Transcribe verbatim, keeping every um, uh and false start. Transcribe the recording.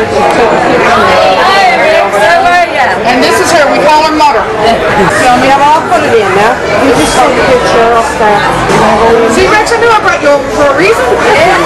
her. She took a picture. And this is her. We call her Mother. Tell me how I'll put it in now. You just take a picture of that. See, Rex, I knew I brought you over for a reason.